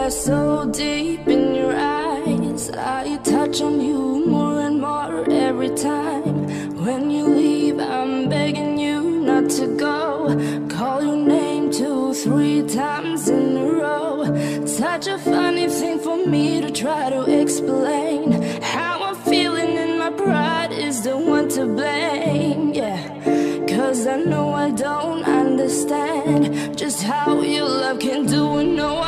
so deep in your eyes. I touch on you more and more every time. When you leave, I'm begging you not to go. Call your name 2, 3 times in a row. Such a funny thing for me to try to explain. How I'm feeling and my pride is the one to blame. Yeah, 'cause I know I don't understand just how your love can do what no